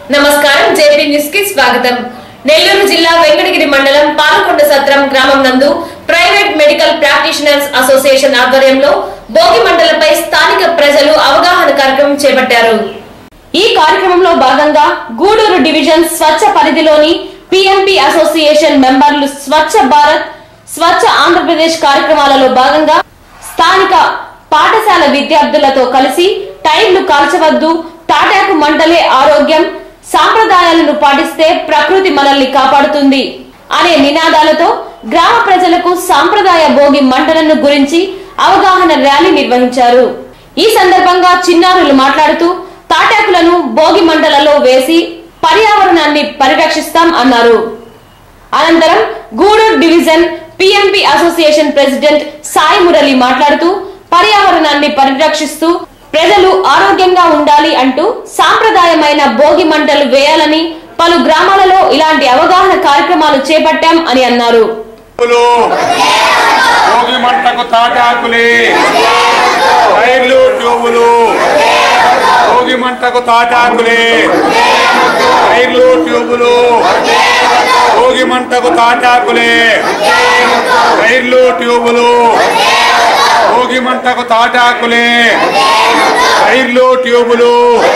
నమస్కారం JP news కి స్వాగతం. నెల్లూరు జిల్లా వెంకటగిరి మండలం పాలకొండ సత్రం గ్రామం నందు ప్రైవేట్ మెడికల్ ప్రాక్టీషనర్స్ అసోసియేషన్ ఆధ్వర్యంలో భోగి మంటలపై స్థానిక ప్రజలు అవగాహన కార్యక్రమం చేపట్టారు. ఈ కార్యక్రమంలో భాగంగా గూడూరు డివిజన్ స్వచ్ఛ పరిధిలోని పిఎంపి అసోసియేషన్ మెంబర్లు స్వచ్ఛ భారత్, స్వచ్ఛ ఆంధ్రప్రదేశ్ కార్యక్రమాలలో భాగంగా స్థానిక పాఠశాల విద్యార్థులతో కలిసి టైర్లు కాల్చవద్దు, తాటాకు మంటలే ఆరోగ్యం, సాంప్రదాయాలను పాటిస్తే ప్రకృతి మనల్ని కాపాడుతుంది అనే నినాదాలతో గ్రామ ప్రజలకు సాంప్రదాయ భోగి మంటలను గురించి అవగాహన ర్యాలీ నిర్వహించారు. ఈ సందర్భంగా చిన్నారులు మాట్లాడుతూ తాటాకులను భోగి మంటలలో వేసి పర్యావరణాన్ని పరిరక్షిస్తాం అన్నారు. అనంతరం Gudur division PMP association president Sai Murali మాట్లాడుతూ పర్యావరణాన్ని పరిరక్షిస్తూ ప్రజలు ఆరోగ్యంగా ఉండాలి అంటూ సాంప్రదాయమైన భోగి మంటలు వేయాలని పలు గ్రామాలలో ఇలాంటి అవగాహన కార్యక్రమాలు చేపట్టాం అని అన్నారు. భోగి మంటకు తాటాకులే, టైర్లు ట్యూబులు, భోగి మంటకు తాటాకులే, టైర్లు ట్యూబులు, భోగి మంటకు తాటాకులే, టైర్లు ట్యూబులు, భోగి మంటకు తాటాకులే, టైర్లు ట్యూబులు.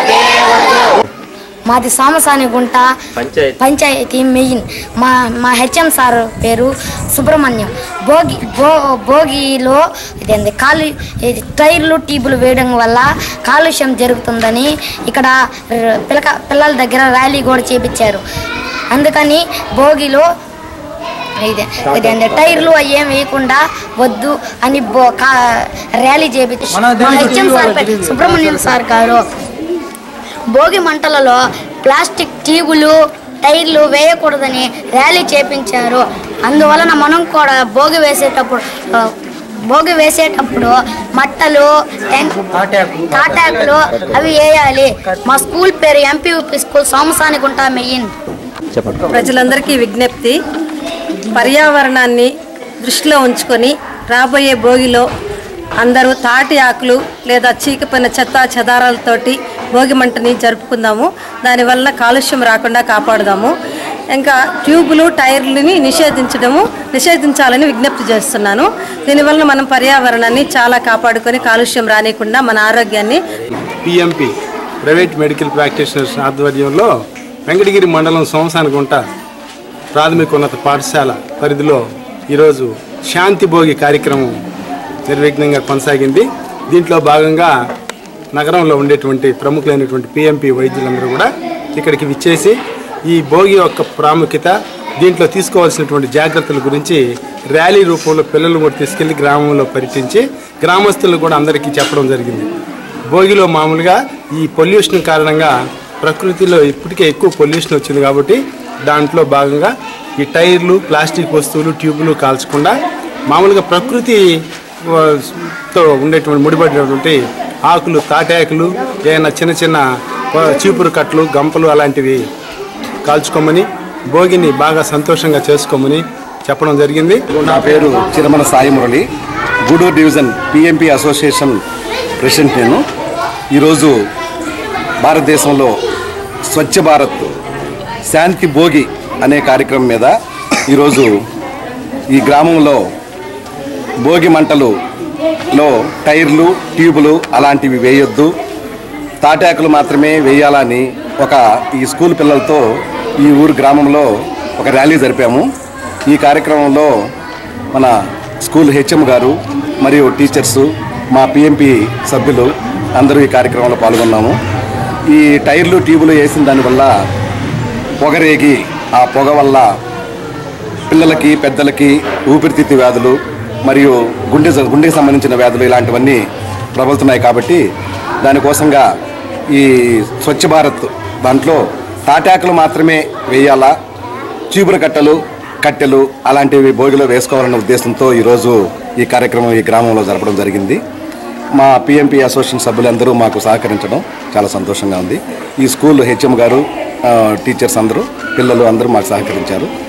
మాది సామసానిగుంట పంచాయతీ మెయిన్. మా హెచ్ఎం సార్ పేరు సుబ్రహ్మణ్యం. భోగిలో టైర్లు ట్యూబులు వేయడం వల్ల కాలుష్యం జరుగుతుందని ఇక్కడ పిల్లల దగ్గర ర్యాలీ కూడా చేపించారు. అందుకని భోగిలో టైర్లు ఏం వేయకుండా వద్దు అని ర్యాలీ చేపించారు. మా హెచ్ఎం సార్ సుబ్రహ్మణ్యం సార్ గారు భోగి మంటలలో ప్లాస్టిక్ ట్యూబులు, టైర్లు వేయకూడదని ర్యాలీ చేపించారు. అందువలన మనం కూడా భోగి వేసేటప్పుడు మట్టలు, తాటాకులు అవి వేయాలి. మా స్కూల్ పేరు ఎంపీయూపీ స్కూల్ సామసానిగుంట మెయిన్. ప్రజలందరికీ విజ్ఞప్తి, పర్యావరణాన్ని దృష్టిలో ఉంచుకొని రాబోయే భోగిలో అందరూ తాటి ఆకులు లేదా చీకిపోయిన చెత్త చెదారాలతోటి భోగి మంటని జరుపుకుందాము. దానివల్ల కాలుష్యం రాకుండా కాపాడుదాము. ఇంకా ట్యూబులు, టైర్లని నిషేధించాలని విజ్ఞప్తి చేస్తున్నాను. దీనివల్ల మనం పర్యావరణాన్ని చాలా కాపాడుకొని కాలుష్యం రానికుండా మన ఆరోగ్యాన్ని. పిఎంపి ప్రైవేట్ మెడికల్ ప్రాక్టీషనర్స్ ఆధ్వర్యంలో వెంకటగిరి మండలం సోమసానిగుంట ప్రాథమికోన్నత పాఠశాల పరిధిలో ఈరోజు శాంతి భోగి కార్యక్రమం నిర్విఘ్నంగా కొనసాగింది. దీంట్లో భాగంగా నగరంలో ఉండేటువంటి ప్రముఖులైనటువంటి పిఎంపి వైద్యులందరూ కూడా ఇక్కడికి విచ్చేసి ఈ భోగి యొక్క ప్రాముఖ్యత, దీంట్లో తీసుకోవాల్సినటువంటి జాగ్రత్తల గురించి ర్యాలీ రూపంలో పిల్లలు కూడా తీసుకెళ్లి గ్రామంలో పర్యటించి గ్రామస్తులు కూడా అందరికీ చెప్పడం జరిగింది. భోగిలో మామూలుగా ఈ పొల్యూషన్ కారణంగా ప్రకృతిలో ఇప్పటికే ఎక్కువ పొల్యూషన్ వచ్చింది కాబట్టి దాంట్లో భాగంగా ఈ టైర్లు, ప్లాస్టిక్ వస్తువులు, ట్యూబులు కాల్చకుండా మామూలుగా ప్రకృతితో ఉండేటువంటి ముడిపడినటువంటి ఆకులు, తాటాకులు, ఏదైనా చిన్న చిన్న చీపురు కట్టలు, గంపలు అలాంటివి కాల్చుకోమని, భోగిని బాగా సంతోషంగా చేసుకోమని చెప్పడం జరిగింది. నా పేరు Chiramala Sai Murali, Gudur division PMP association president. నేను ఈరోజు భారతదేశంలో స్వచ్ఛ భారత్ శాంతి భోగి అనే కార్యక్రమం మీద ఈరోజు ఈ గ్రామంలో భోగి మంటలులో టైర్లు, ట్యూబులు అలాంటివి వేయొద్దు, తాటాకులు మాత్రమే వేయాలని ఈ స్కూల్ పిల్లలతో ఈ ఊరు గ్రామంలో ఒక ర్యాలీ జరిపాము. ఈ కార్యక్రమంలో మన స్కూల్ హెచ్ఎం గారు మరియు టీచర్సు, మా పిఎంపి సభ్యులు అందరూ ఈ కార్యక్రమంలో పాల్గొన్నాము. ఈ టైర్లు, ట్యూబులు వేసిన దానివల్ల పొగరేగి ఆ పొగ వల్ల పిల్లలకి, పెద్దలకి ఊపిరితిత్తు వ్యాధులు మరియు గుండెకి సంబంధించిన వ్యాధులు ఇలాంటివన్నీ ప్రబలుతున్నాయి. కాబట్టి దానికోసంగా ఈ స్వచ్ఛ భారత్ దాంట్లో తాటాకులు మాత్రమే వేయాలా, చీపురు కట్టెలు అలాంటివి భోగిలో వేసుకోవాలన్న ఉద్దేశంతో ఈరోజు ఈ కార్యక్రమం ఈ గ్రామంలో జరపడం జరిగింది. మా పిఎంపి అసోసియేషన్ సభ్యులందరూ మాకు సహకరించడం చాలా సంతోషంగా ఉంది. ఈ స్కూల్ హెచ్ఎం గారు, టీచర్స్ అందరూ, పిల్లలు అందరూ మాకు సహకరించారు.